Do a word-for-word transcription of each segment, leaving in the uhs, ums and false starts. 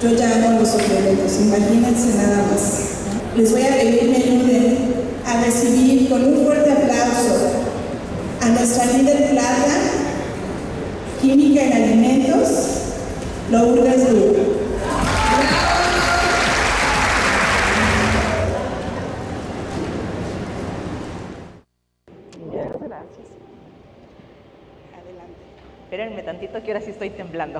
Yo ya amo los suplementos, imagínense nada más. Les voy a pedir me ayuden a recibir con un fuerte aplauso a nuestra líder plata, química en alimentos, Lourdes Lua. Gracias. Adelante. Espérenme tantito que ahora sí estoy temblando.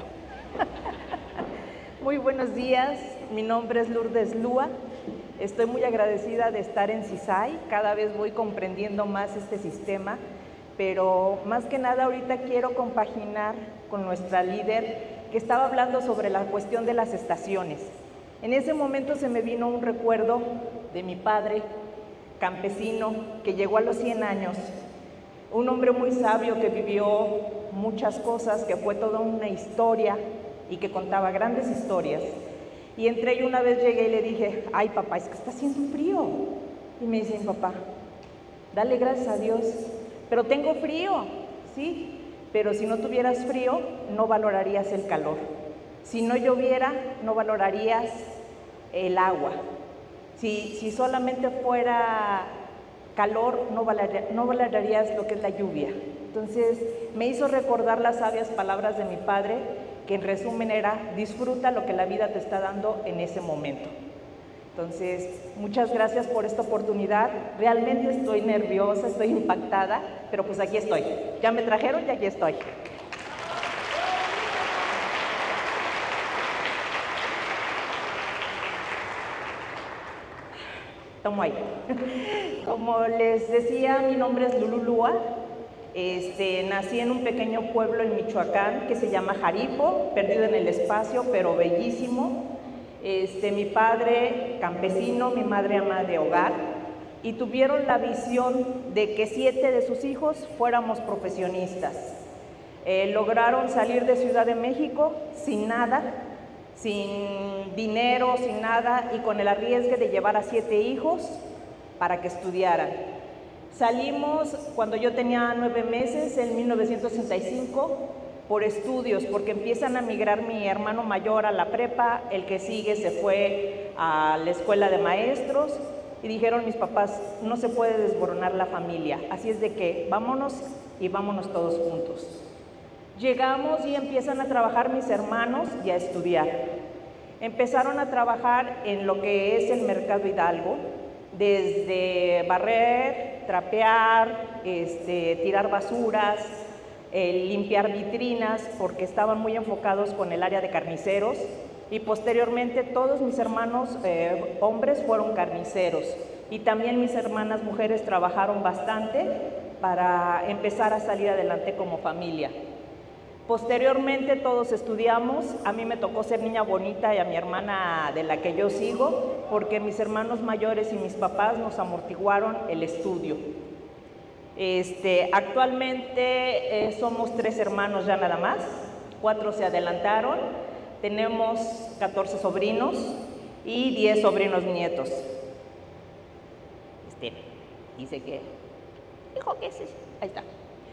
Muy buenos días, mi nombre es Lourdes Lua. Estoy muy agradecida de estar en CISAI, cada vez voy comprendiendo más este sistema, pero más que nada ahorita quiero compaginar con nuestra líder que estaba hablando sobre la cuestión de las estaciones. En ese momento se me vino un recuerdo de mi padre, campesino, que llegó a los cien años, un hombre muy sabio que vivió muchas cosas, que fue toda una historia y que contaba grandes historias. Y entre ellos una vez llegué y le dije, ay papá, es que está haciendo frío. Y me dice, papá, dale gracias a Dios, pero tengo frío, ¿sí? Pero si no tuvieras frío, no valorarías el calor. Si no lloviera, no valorarías el agua. Si, si solamente fuera calor, no, valor, no valorarías lo que es la lluvia. Entonces, me hizo recordar las sabias palabras de mi padre, que en resumen era, disfruta lo que la vida te está dando en ese momento. Entonces, muchas gracias por esta oportunidad. Realmente estoy nerviosa, estoy impactada, pero pues aquí estoy. Ya me trajeron y aquí estoy. Tomo ahí. Como les decía, mi nombre es Lulu Lua. Este, nací en un pequeño pueblo en Michoacán que se llama Jaripo, perdido en el espacio, pero bellísimo. Este, mi padre campesino, mi madre ama de hogar, y tuvieron la visión de que siete de sus hijos fuéramos profesionistas. Eh, lograron salir de Ciudad de México sin nada, sin dinero, sin nada, y con el arriesgue de llevar a siete hijos para que estudiaran. Salimos cuando yo tenía nueve meses, en mil novecientos sesenta y cinco, por estudios, porque empiezan a migrar mi hermano mayor a la prepa, el que sigue se fue a la escuela de maestros, y dijeron mis papás, no se puede desboronar la familia, así es de que vámonos y vámonos todos juntos. Llegamos y empiezan a trabajar mis hermanos y a estudiar. Empezaron a trabajar en lo que es el Mercado Hidalgo, desde barrer, trapear, este, tirar basuras, eh, limpiar vitrinas, porque estaban muy enfocados con el área de carniceros, y posteriormente todos mis hermanos eh, hombres fueron carniceros, y también mis hermanas mujeres trabajaron bastante para empezar a salir adelante como familia. Posteriormente todos estudiamos, a mí me tocó ser niña bonita y a mi hermana de la que yo sigo, porque mis hermanos mayores y mis papás nos amortiguaron el estudio. Este, actualmente eh, somos tres hermanos ya nada más, cuatro se adelantaron, tenemos catorce sobrinos y diez sobrinos nietos. Este, dice que, dijo que sí, ahí está.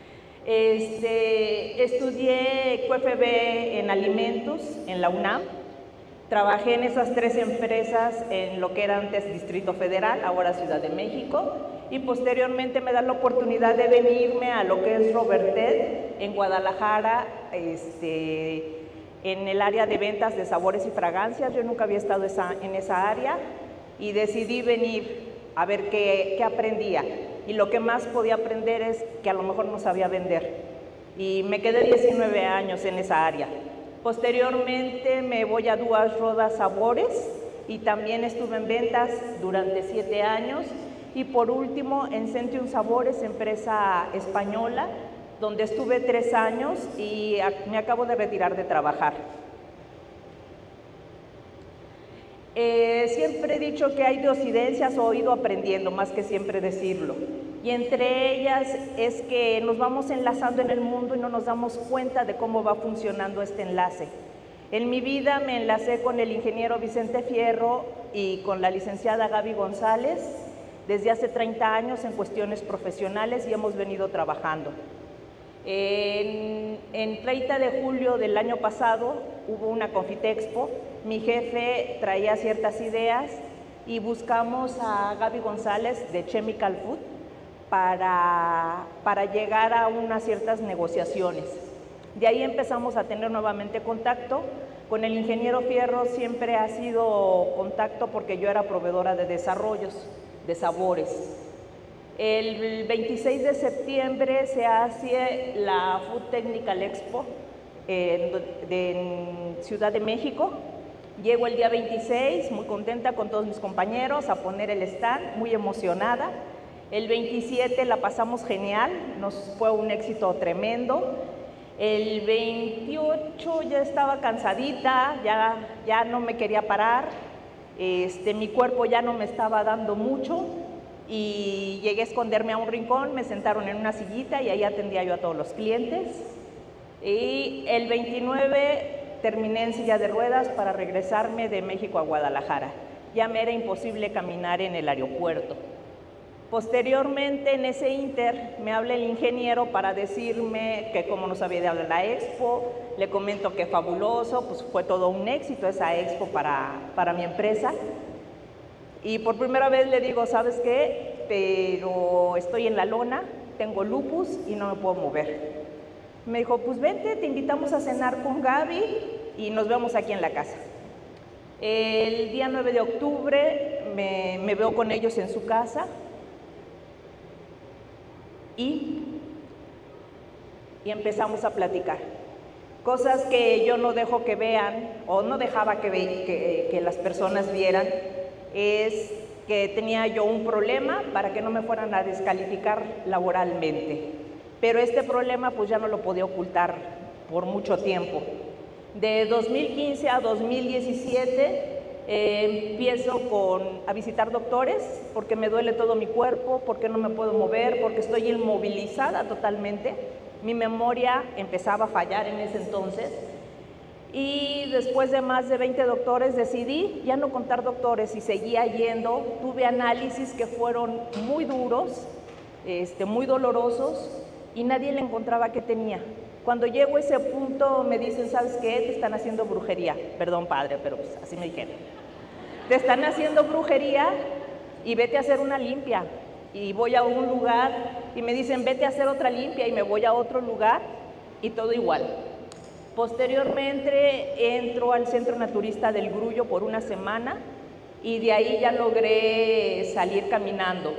Este, estudié Q F B en alimentos en la UNAM, trabajé en esas tres empresas en lo que era antes Distrito Federal, ahora Ciudad de México, y posteriormente me dan la oportunidad de venirme a lo que es Robertet en Guadalajara, este, en el área de ventas de sabores y fragancias. Yo nunca había estado esa, en esa área y decidí venir a ver qué, qué aprendía. Y lo que más podía aprender es que a lo mejor no sabía vender. Y me quedé diecinueve años en esa área. Posteriormente me voy a Duas Rodas Sabores y también estuve en ventas durante siete años. Y por último en Centium Sabores, empresa española, donde estuve tres años y me acabo de retirar de trabajar. Eh, siempre he dicho que hay diosidencias o he ido aprendiendo, más que siempre decirlo. Y entre ellas es que nos vamos enlazando en el mundo y no nos damos cuenta de cómo va funcionando este enlace. En mi vida me enlacé con el ingeniero Vicente Fierro y con la licenciada Gaby González desde hace treinta años en cuestiones profesionales y hemos venido trabajando. En, en treinta de julio del año pasado hubo una Confitexpo, mi jefe traía ciertas ideas y buscamos a Gaby González de Chemical Food para, para llegar a unas ciertas negociaciones. De ahí empezamos a tener nuevamente contacto. Con el ingeniero Fierro siempre ha sido contacto porque yo era proveedora de desarrollos, de sabores. El veintiséis de septiembre se hace la Food Technical Expo en, de, en Ciudad de México. Llego el día veintiséis, muy contenta con todos mis compañeros, a poner el stand, muy emocionada. El veintisiete la pasamos genial, nos fue un éxito tremendo. El veintiocho ya estaba cansadita, ya, ya no me quería parar, este, mi cuerpo ya no me estaba dando mucho y llegué a esconderme a un rincón, me sentaron en una sillita y ahí atendía yo a todos los clientes. Y el veintinueve terminé en silla de ruedas para regresarme de México a Guadalajara. Ya me era imposible caminar en el aeropuerto. Posteriormente, en ese inter, me habla el ingeniero para decirme que como no sabía de hablar la expo, le comento que fabuloso, pues fue todo un éxito esa expo para, para mi empresa. Y por primera vez le digo, ¿sabes qué? Pero estoy en la lona, tengo lupus y no me puedo mover. Me dijo, pues vente, te invitamos a cenar con Gaby y nos vemos aquí en la casa. El día nueve de octubre me, me veo con ellos en su casa. Y, y empezamos a platicar. Cosas que yo no dejo que vean, o no dejaba que, ve, que, que las personas vieran, es que tenía yo un problema para que no me fueran a descalificar laboralmente. Pero este problema pues ya no lo podía ocultar por mucho tiempo. De dos mil quince a dos mil diecisiete eh, empiezo con, a visitar doctores porque me duele todo mi cuerpo, porque no me puedo mover, porque estoy inmovilizada totalmente. Mi memoria empezaba a fallar en ese entonces. Y después de más de veinte doctores decidí ya no contar doctores y seguía yendo. Tuve análisis que fueron muy duros, este, muy dolorosos y nadie le encontraba qué tenía. Cuando llego a ese punto me dicen, ¿sabes qué? Te están haciendo brujería. Perdón, padre, pero pues así me dijeron. Te están haciendo brujería y vete a hacer una limpia. Y voy a un lugar y me dicen, vete a hacer otra limpia y me voy a otro lugar y todo igual. Posteriormente entro al Centro Naturista del Grullo por una semana y de ahí ya logré salir caminando.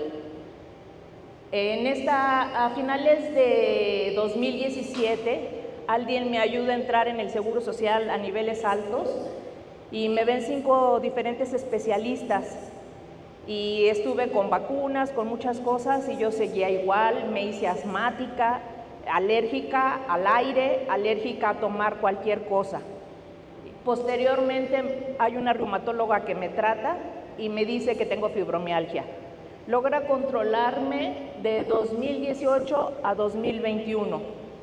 En esta, a finales de dos mil diecisiete, alguien me ayuda a entrar en el Seguro Social a niveles altos y me ven cinco diferentes especialistas y estuve con vacunas, con muchas cosas y yo seguía igual, me hice asmática, alérgica al aire, alérgica a tomar cualquier cosa. Posteriormente hay una reumatóloga que me trata y me dice que tengo fibromialgia. Logra controlarme de dos mil dieciocho a dos mil veintiuno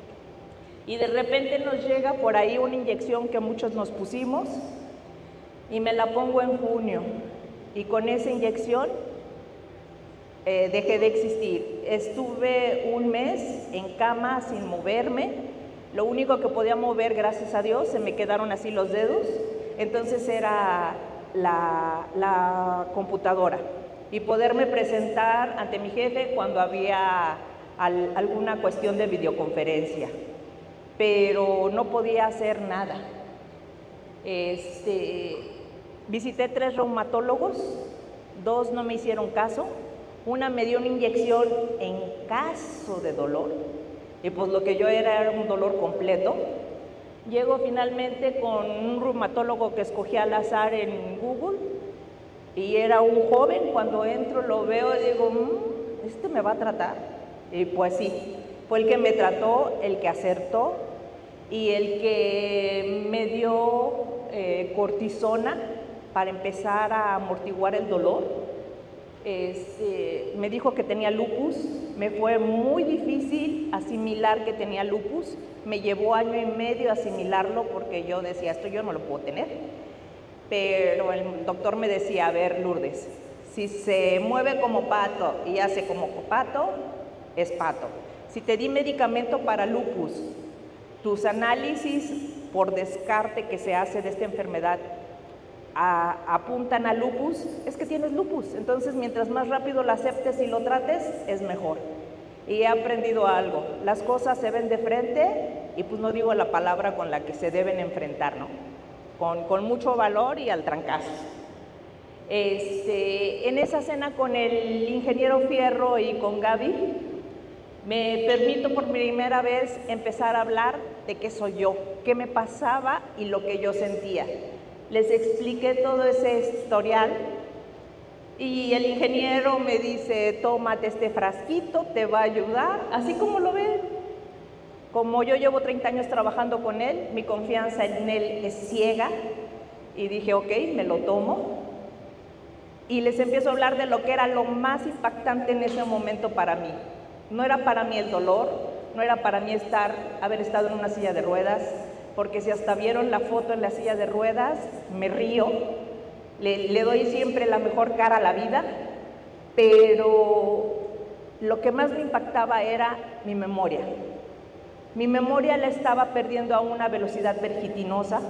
y de repente nos llega por ahí una inyección que muchos nos pusimos y me la pongo en junio y con esa inyección eh, dejé de existir. Estuve un mes en cama sin moverme, lo único que podía mover, gracias a Dios, se me quedaron así los dedos, entonces era la, la computadora y poderme presentar ante mi jefe cuando había al, alguna cuestión de videoconferencia, pero no podía hacer nada. Este, visité tres reumatólogos, dos no me hicieron caso, una me dio una inyección en caso de dolor, y pues lo que yo era era un dolor completo. Llego finalmente con un reumatólogo que escogí al azar en Google, y era un joven. Cuando entro lo veo y digo, mmm, ¿este me va a tratar? Y pues sí, fue el que me trató, el que acertó y el que me dio eh, cortisona para empezar a amortiguar el dolor. Este, me dijo que tenía lupus, me fue muy difícil asimilar que tenía lupus, me llevó año y medio asimilarlo porque yo decía, esto yo no lo puedo tener. Pero el doctor me decía, a ver, Lourdes, si se mueve como pato y hace como pato, es pato. si te di medicamento para lupus, tus análisis por descarte que se hace de esta enfermedad a, apuntan a lupus, es que tienes lupus. Entonces, mientras más rápido lo aceptes y lo trates, es mejor. Y he aprendido algo, las cosas se ven de frente y pues no digo la palabra con la que se deben enfrentar, ¿no? Con, con mucho valor y al trancazo. Este, en esa cena con el ingeniero Fierro y con Gaby, me permito por primera vez empezar a hablar de qué soy yo, qué me pasaba y lo que yo sentía. Les expliqué todo ese historial y el ingeniero me dice, tómate este frasquito, te va a ayudar, así como lo ven. Como yo llevo treinta años trabajando con él, mi confianza en él es ciega y dije, ok, me lo tomo. Y les empiezo a hablar de lo que era lo más impactante en ese momento para mí. No era para mí el dolor, no era para mí estar, haber estado en una silla de ruedas, porque si hasta vieron la foto en la silla de ruedas, me río, le, le doy siempre la mejor cara a la vida, pero lo que más me impactaba era mi memoria. Mi memoria la estaba perdiendo a una velocidad vertiginosa.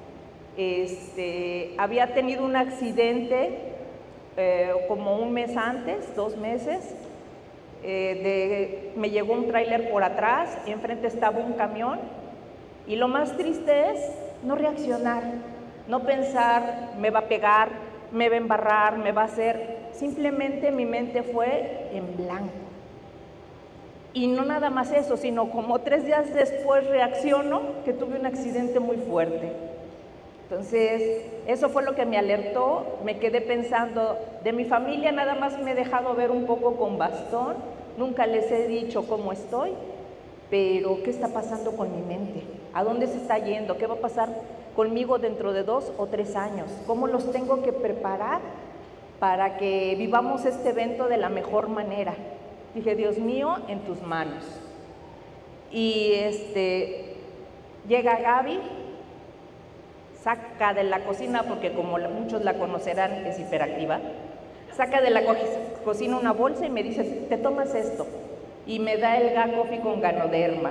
Este, había tenido un accidente eh, como un mes antes, dos meses, eh, de, me llegó un tráiler por atrás, enfrente estaba un camión, y lo más triste es no reaccionar, no pensar, me va a pegar, me va a embarrar, me va a hacer, simplemente mi mente fue en blanco. Y no nada más eso, sino como tres días después reacciono que tuve un accidente muy fuerte. Entonces, eso fue lo que me alertó, me quedé pensando, de mi familia nada más me he dejado ver un poco con bastón, nunca les he dicho cómo estoy, pero ¿qué está pasando con mi mente? ¿A dónde se está yendo? ¿Qué va a pasar conmigo dentro de dos o tres años? ¿Cómo los tengo que preparar para que vivamos este evento de la mejor manera? Dije, Dios mío, en tus manos. Y este, llega Gaby, saca de la cocina, porque como muchos la conocerán, es hiperactiva, saca de la cocina una bolsa y me dice, te tomas esto. Y me da el Gacofi con Ganoderma.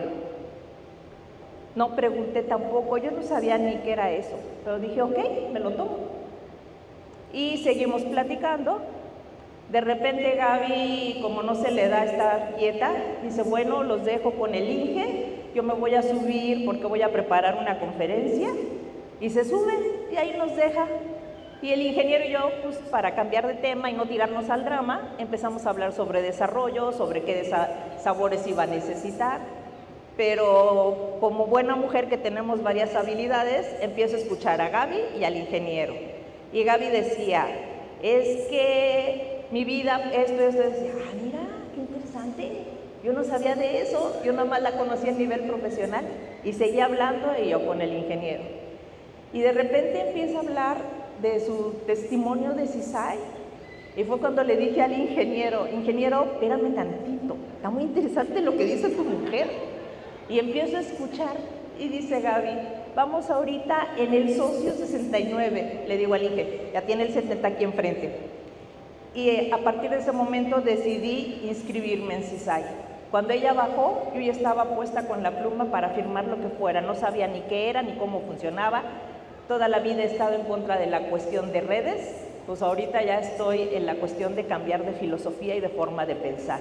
No pregunté tampoco, yo no sabía ni qué era eso, pero dije, ok, me lo tomo. Y seguimos platicando. De repente Gaby, como no se le da estar quieta, dice, bueno, los dejo con el Inge, yo me voy a subir porque voy a preparar una conferencia, y se sube y ahí nos deja. Y el ingeniero y yo, pues para cambiar de tema y no tirarnos al drama, empezamos a hablar sobre desarrollo, sobre qué sabores iba a necesitar, pero como buena mujer que tenemos varias habilidades, empiezo a escuchar a Gaby y al ingeniero. Y Gaby decía, es que mi vida, esto, esto, decía, ah, mira, qué interesante, yo no sabía de eso, yo nada más la conocía a nivel profesional, y seguía hablando y yo con el ingeniero. Y de repente empieza a hablar de su testimonio de CISAI, y fue cuando le dije al ingeniero, ingeniero, espérame tantito, está muy interesante lo que dice tu mujer. Y empiezo a escuchar, y dice Gaby, vamos ahorita en el socio sesenta y nueve, le digo al Inge, ya tiene el setenta aquí enfrente. Y a partir de ese momento decidí inscribirme en CISAI. Cuando ella bajó, yo ya estaba puesta con la pluma para firmar lo que fuera, no sabía ni qué era ni cómo funcionaba. Toda la vida he estado en contra de la cuestión de redes, pues ahorita ya estoy en la cuestión de cambiar de filosofía y de forma de pensar.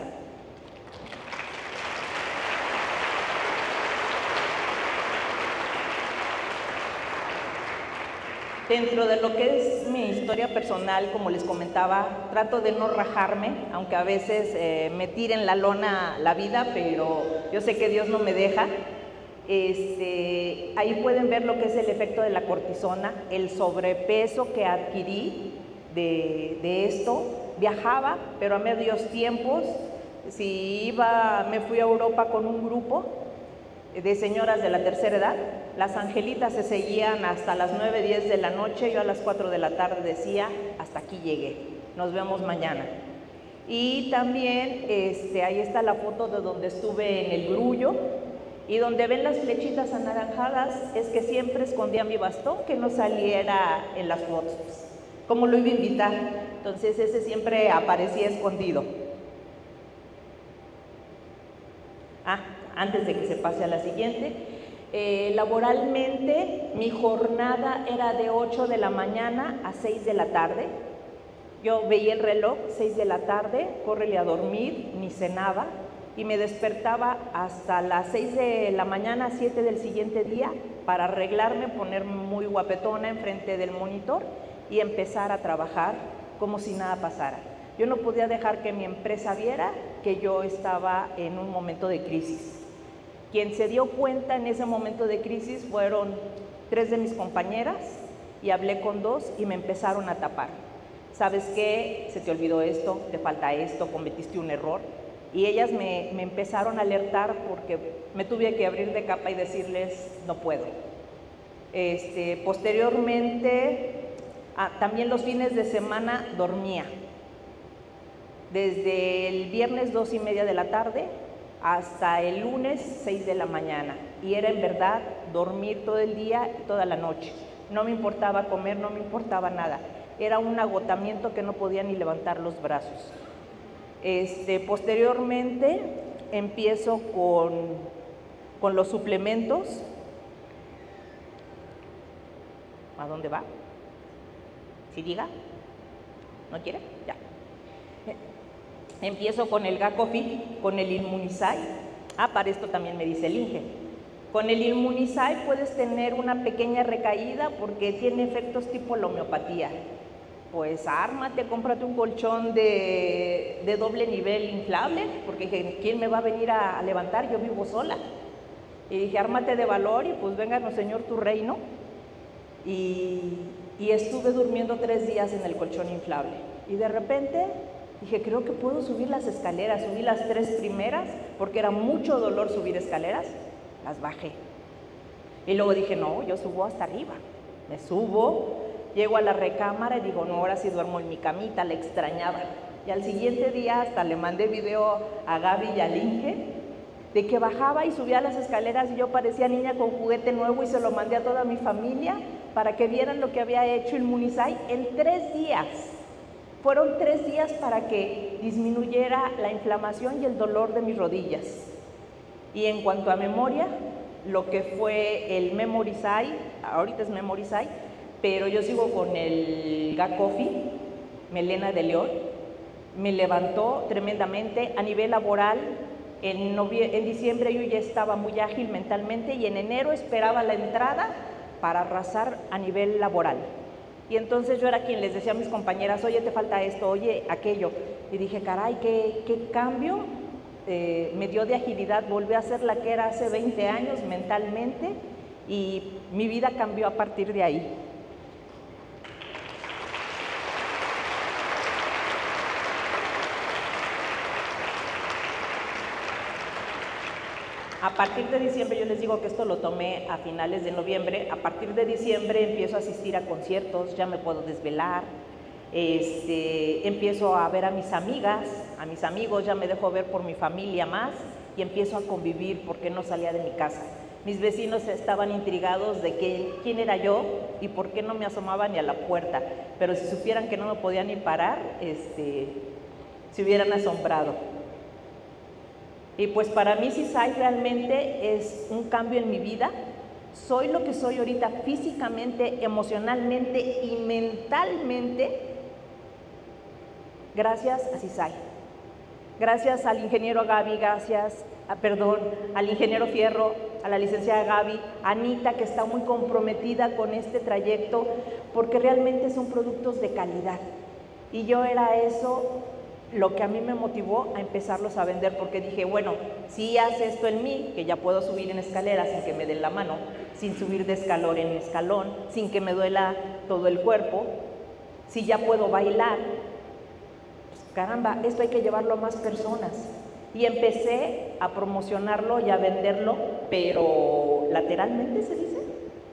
Dentro de lo que es mi historia personal, como les comentaba, trato de no rajarme, aunque a veces eh, me tire en la lona la vida, pero yo sé que Dios no me deja. Este, ahí pueden ver lo que es el efecto de la cortisona, el sobrepeso que adquirí de, de esto. Viajaba, pero a medios tiempos. Si iba, me fui a Europa con un grupo de señoras de la tercera edad, las angelitas se seguían hasta las nueve, diez de la noche, yo a las cuatro de la tarde decía, hasta aquí llegué, nos vemos mañana. Y también, este, ahí está la foto de donde estuve en el Grullo, y donde ven las flechitas anaranjadas, es que siempre escondía mi bastón, que no saliera en las fotos, como lo iba a invitar, entonces ese siempre aparecía escondido. Ah, antes de que se pase a la siguiente. Eh, laboralmente, mi jornada era de ocho de la mañana a seis de la tarde. Yo veía el reloj, seis de la tarde, córrele a dormir, ni cenaba, y me despertaba hasta las seis de la mañana, siete del siguiente día, para arreglarme, ponerme muy guapetona enfrente del monitor y empezar a trabajar como si nada pasara. Yo no podía dejar que mi empresa viera que yo estaba en un momento de crisis. Quien se dio cuenta en ese momento de crisis fueron tres de mis compañeras, y hablé con dos y me empezaron a tapar. ¿Sabes qué? Se te olvidó esto, te falta esto, cometiste un error. Y ellas me, me empezaron a alertar porque me tuve que abrir de capa y decirles, no puedo. Este, posteriormente, ah, también los fines de semana dormía. Desde el viernes dos y media de la tarde hasta el lunes seis de la mañana. Y era en verdad dormir todo el día y toda la noche. No me importaba comer, no me importaba nada. Era un agotamiento que no podía ni levantar los brazos. Este, posteriormente empiezo con, con los suplementos. ¿A dónde va? ¿Sí diga? ¿No quiere? Ya. Empiezo con el Gacofi, con el Inmunizai. Ah, para esto también me dice el Inge. Con el Inmunizai puedes tener una pequeña recaída porque tiene efectos tipo la homeopatía. Pues ármate, cómprate un colchón de, de doble nivel inflable, porque ¿quién me va a venir a, a levantar? Yo vivo sola. Y dije, ármate de valor y pues vénganos, Señor, tu reino. Y, y estuve durmiendo tres días en el colchón inflable. Y de repente dije, creo que puedo subir las escaleras. Subí las tres primeras, porque era mucho dolor subir escaleras, las bajé. Y luego dije, no, yo subo hasta arriba. Me subo. Llego a la recámara y digo, no, ahora sí duermo en mi camita, la extrañaba. Y al siguiente día hasta le mandé video a Gaby y al Inge de que bajaba y subía las escaleras y yo parecía niña con juguete nuevo, y se lo mandé a toda mi familia para que vieran lo que había hecho Inmunizai en tres días. Fueron tres días para que disminuyera la inflamación y el dolor de mis rodillas. Y en cuanto a memoria, lo que fue el Memorizai, ahorita es Memorizai, pero yo sigo con el Gacofi, Melena de León, me levantó tremendamente a nivel laboral. En, en diciembre yo ya estaba muy ágil mentalmente y en enero esperaba la entrada para arrasar a nivel laboral. Y entonces yo era quien les decía a mis compañeras, oye, te falta esto, oye, aquello. Y dije, caray, qué, qué cambio eh, me dio de agilidad, volví a ser la que era hace veinte años mentalmente, y mi vida cambió a partir de ahí. A partir de diciembre, yo les digo que esto lo tomé a finales de noviembre, a partir de diciembre empiezo a asistir a conciertos, ya me puedo desvelar, este, empiezo a ver a mis amigas, a mis amigos, ya me dejo ver por mi familia más y empiezo a convivir porque no salía de mi casa. Mis vecinos estaban intrigados de que, quién era yo y por qué no me asomaba ni a la puerta, pero si supieran que no me podía ni parar, este, se hubieran asombrado. Y pues para mí CISAI realmente es un cambio en mi vida. Soy lo que soy ahorita físicamente, emocionalmente y mentalmente gracias a CISAI. Gracias al ingeniero Gaby, gracias, a, perdón, al ingeniero Fierro, a la licenciada Gaby, a Anita, que está muy comprometida con este trayecto, porque realmente son productos de calidad. Y yo era eso lo que a mí me motivó a empezarlos a vender, porque dije, bueno, si hace esto en mí, que ya puedo subir en escaleras sin que me den la mano, sin subir de escalón en escalón, sin que me duela todo el cuerpo, si ya puedo bailar, pues, caramba, esto hay que llevarlo a más personas. Y empecé a promocionarlo y a venderlo, pero lateralmente se dice,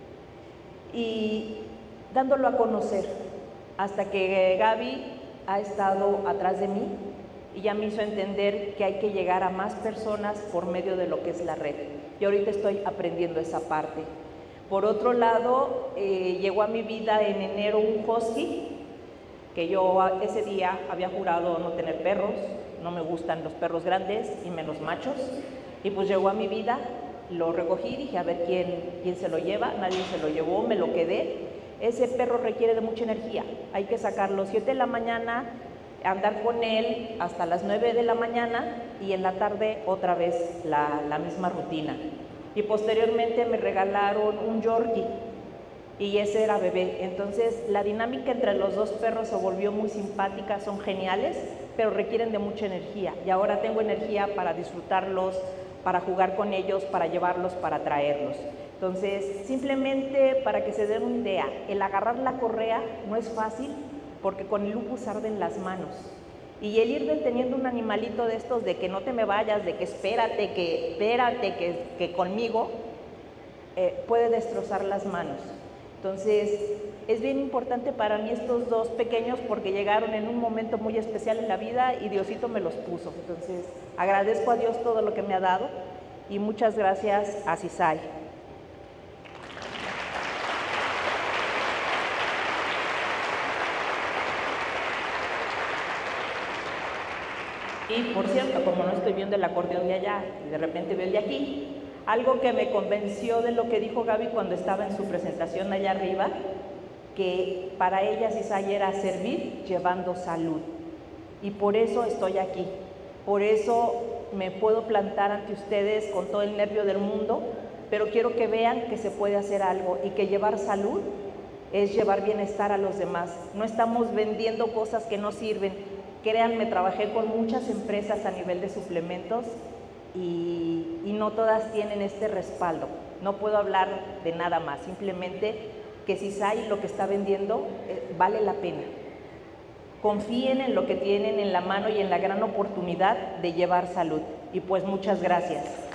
y dándolo a conocer, hasta que Gaby ha estado atrás de mí y ya me hizo entender que hay que llegar a más personas por medio de lo que es la red. Y ahorita estoy aprendiendo esa parte. Por otro lado, eh, llegó a mi vida en enero un husky, que yo ese día había jurado no tener perros, no me gustan los perros grandes y menos machos. Y pues llegó a mi vida, lo recogí, dije a ver quién, quién se lo lleva, nadie se lo llevó, me lo quedé. Ese perro requiere de mucha energía, hay que sacarlo siete de la mañana, andar con él hasta las nueve de la mañana y en la tarde otra vez la, la misma rutina. Y posteriormente me regalaron un Yorkie y ese era bebé. Entonces la dinámica entre los dos perros se volvió muy simpática, son geniales, pero requieren de mucha energía. Y ahora tengo energía para disfrutarlos, para jugar con ellos, para llevarlos, para traerlos. Entonces, simplemente para que se den una idea, el agarrar la correa no es fácil porque con el lupus arden las manos. Y el ir deteniendo un animalito de estos, de que no te me vayas, de que espérate, que espérate, que, que conmigo, eh, puede destrozar las manos. Entonces, es bien importante para mí estos dos pequeños porque llegaron en un momento muy especial en la vida y Diosito me los puso. Entonces, agradezco a Dios todo lo que me ha dado y muchas gracias a CISAI. Y por cierto, como no estoy viendo el acordeón de allá, de repente veo el de aquí, algo que me convenció de lo que dijo Gaby cuando estaba en su presentación allá arriba, que para ella CISAI era servir llevando salud. Y por eso estoy aquí, por eso me puedo plantar ante ustedes con todo el nervio del mundo, pero quiero que vean que se puede hacer algo y que llevar salud es llevar bienestar a los demás. No estamos vendiendo cosas que no sirven. Créanme, trabajé con muchas empresas a nivel de suplementos y, y no todas tienen este respaldo. No puedo hablar de nada más, simplemente que CISAI lo que está vendiendo eh, vale la pena. Confíen en lo que tienen en la mano y en la gran oportunidad de llevar salud. Y pues muchas gracias.